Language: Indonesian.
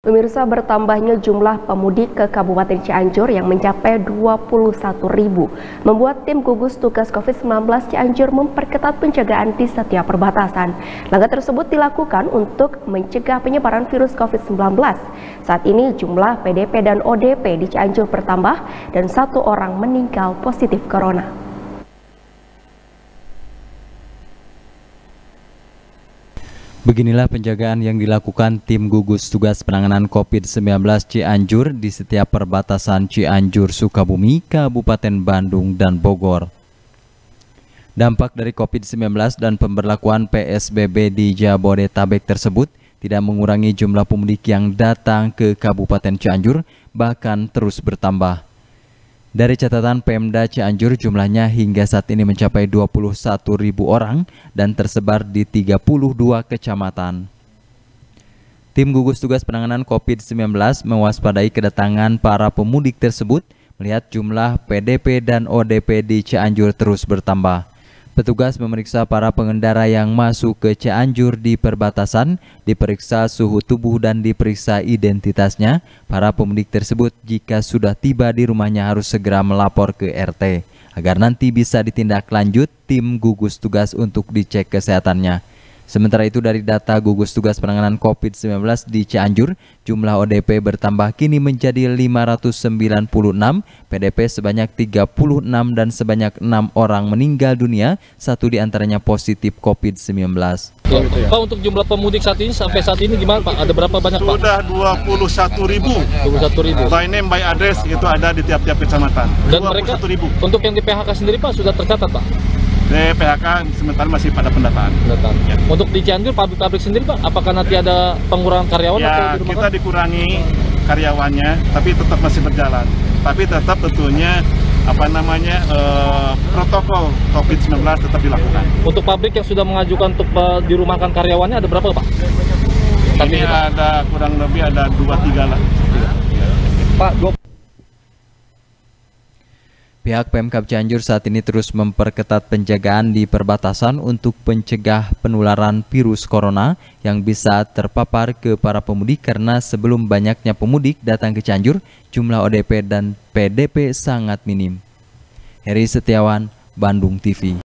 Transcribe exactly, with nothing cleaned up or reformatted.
Pemirsa, bertambahnya jumlah pemudik ke Kabupaten Cianjur yang mencapai dua puluh satu ribu membuat tim gugus tugas COVID sembilan belas Cianjur memperketat penjagaan di setiap perbatasan. Langkah tersebut dilakukan untuk mencegah penyebaran virus COVID sembilan belas. Saat ini jumlah P D P dan O D P di Cianjur bertambah dan satu orang meninggal positif corona. Beginilah penjagaan yang dilakukan tim gugus tugas penanganan COVID sembilan belas Cianjur di setiap perbatasan Cianjur, Sukabumi, Kabupaten Bandung, dan Bogor. Dampak dari COVID sembilan belas dan pemberlakuan P S B B di Jabodetabek tersebut tidak mengurangi jumlah pemudik yang datang ke Kabupaten Cianjur, bahkan terus bertambah. Dari catatan Pemda Cianjur, jumlahnya hingga saat ini mencapai dua puluh satu ribu orang dan tersebar di tiga puluh dua kecamatan. Tim gugus tugas penanganan COVID sembilan belas mewaspadai kedatangan para pemudik tersebut melihat jumlah P D P dan O D P di Cianjur terus bertambah. Petugas memeriksa para pengendara yang masuk ke Cianjur di perbatasan, diperiksa suhu tubuh dan diperiksa identitasnya. Para pemudik tersebut jika sudah tiba di rumahnya harus segera melapor ke R T agar nanti bisa ditindaklanjut tim gugus tugas untuk dicek kesehatannya. Sementara itu, dari data gugus tugas penanganan COVID sembilan belas di Cianjur, jumlah O D P bertambah kini menjadi lima ratus sembilan puluh enam, P D P sebanyak tiga puluh enam dan sebanyak enam orang meninggal dunia, satu diantaranya positif COVID sembilan belas. Ya, Pak, untuk jumlah pemudik saat ini sampai saat ini gimana Pak? Ada berapa banyak Pak? Sudah dua puluh satu ribu. dua puluh satu ribu. By name, by address itu ada di tiap-tiap kecamatan. Dan mereka ribu. Untuk yang di P H K sendiri Pak sudah tercatat Pak? Di P H K sementara masih pada pendataan. Pendataan. Ya. Untuk di Cianjur pabrik-pabrik sendiri Pak, apakah nanti ada pengurangan karyawan ya, atau dirumahkan? Kita dikurangi karyawannya, tapi tetap masih berjalan. Tapi tetap tentunya apa namanya eh, protokol COVID sembilan belas tetap dilakukan. Untuk pabrik yang sudah mengajukan untuk uh, dirumahkan karyawannya ada berapa Pak? Ini ada kurang lebih ada dua tiga lah. Pak, dua... Pihak Pemkab Cianjur saat ini terus memperketat penjagaan di perbatasan untuk mencegah penularan virus corona yang bisa terpapar ke para pemudik, karena sebelum banyaknya pemudik datang ke Cianjur, jumlah O D P dan P D P sangat minim. Heri Setiawan, Bandung T V.